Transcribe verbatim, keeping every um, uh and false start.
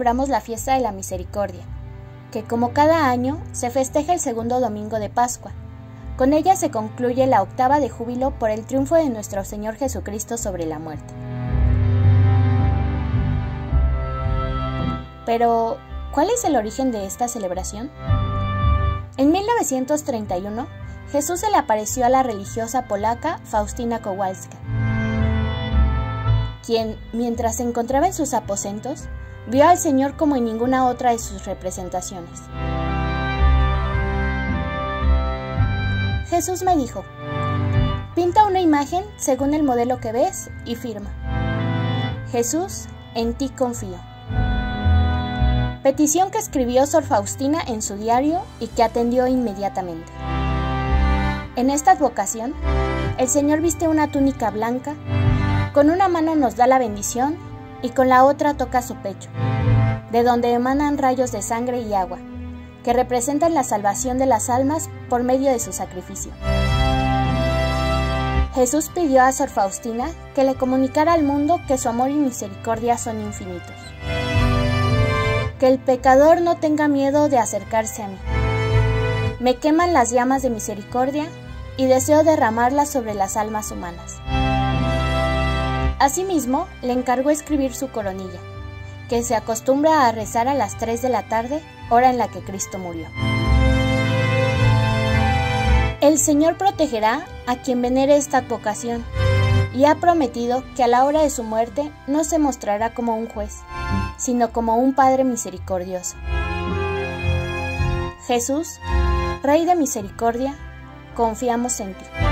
celebramos la fiesta de la Misericordia, que como cada año se festeja el segundo domingo de Pascua. Con ella se concluye la octava de júbilo por el triunfo de nuestro Señor Jesucristo sobre la muerte. Pero, ¿cuál es el origen de esta celebración? En mil novecientos treinta y uno, Jesús se le apareció a la religiosa polaca Faustina Kowalska, quien, mientras se encontraba en sus aposentos, vio al Señor como en ninguna otra de sus representaciones. Jesús me dijo: pinta una imagen según el modelo que ves y firma: Jesús, en ti confío. Petición que escribió Sor Faustina en su diario y que atendió inmediatamente. En esta advocación, el Señor viste una túnica blanca, con una mano nos da la bendición y con la otra toca su pecho, de donde emanan rayos de sangre y agua, que representan la salvación de las almas por medio de su sacrificio. Jesús pidió a Sor Faustina que le comunicara al mundo que su amor y misericordia son infinitos. Que el pecador no tenga miedo de acercarse a mí. Me queman las llamas de misericordia y deseo derramarlas sobre las almas humanas. Asimismo, le encargó escribir su coronilla, que se acostumbra a rezar a las tres de la tarde, hora en la que Cristo murió. El Señor protegerá a quien venere esta advocación, y ha prometido que a la hora de su muerte no se mostrará como un juez, sino como un Padre misericordioso. Jesús, Rey de misericordia, confiamos en ti.